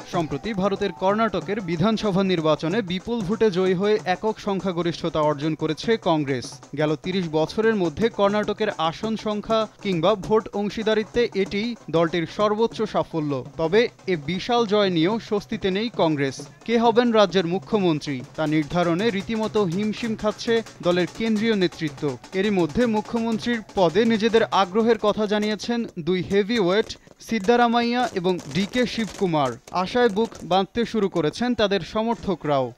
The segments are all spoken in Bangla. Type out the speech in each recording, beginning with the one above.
সম্প্রতি ভারতের কর্ণাটকের বিধানসভা নির্বাচনে বিপুল ভোটে জয়ী হয়ে একক সংখ্যাগরিষ্ঠতা অর্জন করেছে কংগ্রেস। গেল ৩০ বছরের মধ্যে কর্ণাটকের আসন সংখ্যা কিংবা ভোট অংশীদারিত্বে এটিই দলটির সর্বোচ্চ সাফল্য। তবে এ বিশাল জয় নিয়েও স্বস্তিতে নেই কংগ্রেস। কে হবেন রাজ্যের মুখ্যমন্ত্রী তা নির্ধারণে রীতিমতো হিমশিম খাচ্ছে দলের কেন্দ্রীয় নেতৃত্ব। এরই মধ্যে মুখ্যমন্ত্রীর পদে নিজেদের আগ্রহের কথা জানিয়েছেন দুই হেভিওয়েট সিদ্দারামাইয়া এবং ডিকে শিবকুমার। আশায় বুক বাঁধতে শুরু করেছেন তাদের সমর্থকরাও।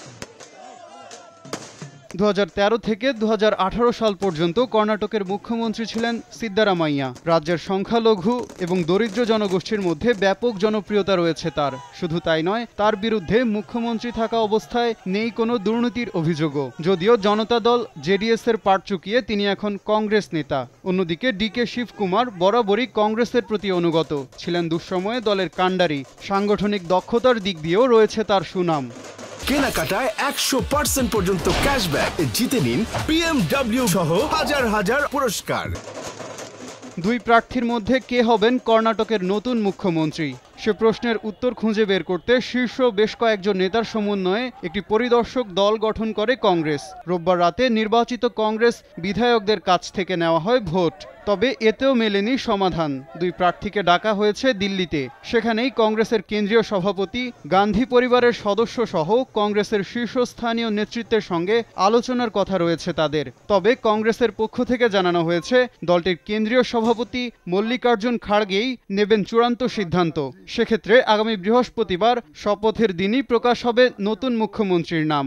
2013 থেকে 2018 সাল পর্যন্ত কর্ণাটকের মুখ্যমন্ত্রী ছিলেন সিদ্দারামাইয়া। রাজ্যের সংখ্যালঘু এবং দরিদ্র জনগোষ্ঠীর মধ্যে ব্যাপক জনপ্রিয়তা রয়েছে তার। শুধু তাই নয়, তার বিরুদ্ধে মুখ্যমন্ত্রী থাকা অবস্থায় নেই কোনো দুর্নীতির অভিযোগও। যদিও জনতা দল জেডিএস এর পাট চুকিয়ে তিনি এখন কংগ্রেস নেতা। অন্যদিকে ডিকে শিবকুমার বরাবরই কংগ্রেসের প্রতি অনুগত ছিলেন। দুঃসময়ে দলের কাণ্ডারি। সাংগঠনিক দক্ষতার দিক দিয়েও রয়েছে তার সুনাম। কেনাকাটায় 100% পর্যন্ত ক্যাশব্যাক জিতে নিন BMW সহ হাজার হাজার পুরস্কার। দুই প্রার্থীর মধ্যে কে হবেন কর্ণাটকের নতুন মুখ্যমন্ত্রী সে প্রশ্নের উত্তর খুঁজে বের করতে শীর্ষ বেশ কয়েকজন নেতার সমন্বয়ে একটি পরিদর্শক দল গঠন করে কংগ্রেস। রোববার রাতে নির্বাচিত কংগ্রেস বিধায়কদের কাছ থেকে নেওয়া হয় ভোট। তবে এতেও মেলেনি সমাধান। দুই প্রার্থীকে ডাকা হয়েছে দিল্লিতে। সেখানেই কংগ্রেসের কেন্দ্রীয় সভাপতি, গান্ধী পরিবারের সদস্য সহ কংগ্রেসের শীর্ষস্থানীয় নেতৃত্বের সঙ্গে আলোচনার কথা রয়েছে তাদের। তবে কংগ্রেসের পক্ষ থেকে জানানো হয়েছে দলটির কেন্দ্রীয় সভাপতি মল্লিকার্জুন খাড়গেই নেবেন চূড়ান্ত সিদ্ধান্ত। সেক্ষেত্রে আগামী বৃহস্পতিবার শপথের দিনই প্রকাশ হবে নতুন মুখ্যমন্ত্রীর নাম।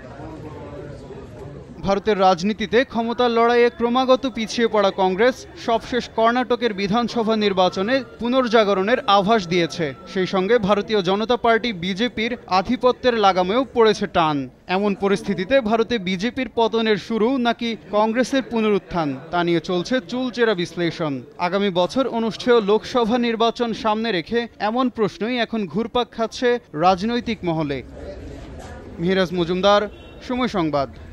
ভারতের রাজনীতিতে ক্ষমতার লড়াইয়ে ক্রমাগত পিছিয়ে পড়া কংগ্রেস সবশেষ কর্ণাটকের বিধানসভা নির্বাচনে পুনর্জাগরণের আভাস দিয়েছে। সেই সঙ্গে ভারতীয় জনতা পার্টি বিজেপির আধিপত্যের লাগামেও পড়েছে টান। এমন পরিস্থিতিতে ভারতে বিজেপির পতনের শুরু নাকি কংগ্রেসের পুনরুত্থান তা নিয়ে চলছে চুলচেরা বিশ্লেষণ। আগামী বছর অনুষ্ঠেয় লোকসভা নির্বাচন সামনে রেখে এমন প্রশ্নই এখন ঘুরপাক খাচ্ছে রাজনৈতিক মহলে। মিরাজ মজুমদার, সময় সংবাদ।